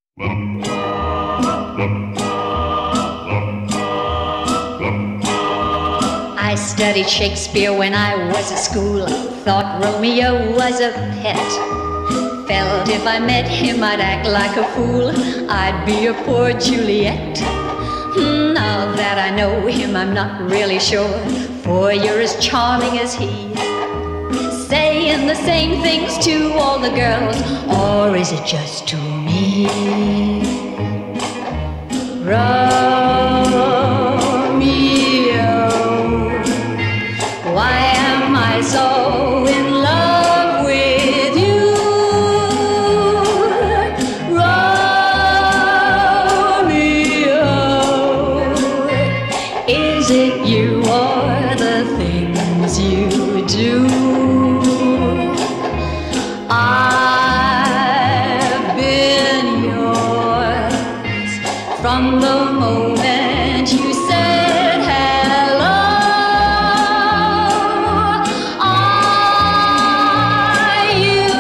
I studied Shakespeare when I was at school. Thought Romeo was a pet. Felt if I met him I'd act like a fool. I'd be a poor Juliet. Now that I know him I'm not really sure, for you're as charming as he. Saying the same things to all the girls, or is it just to me? Why am I so in love with you? Romeo, is it you or the things you do? I've been yours from the moment you said hello. Are you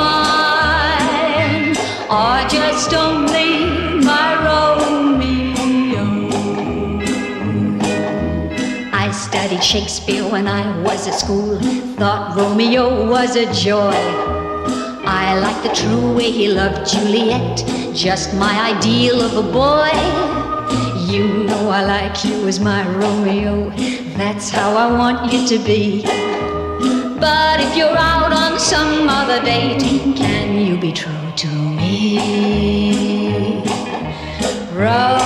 mine, or just only my Romeo? I studied Shakespeare when I was at school. Thought Romeo was a joy. I liked the true way he loved Juliet, just my ideal of a boy. You know I like you as my Romeo, that's how I want you to be. But if you're out on some other date, can you be true to me?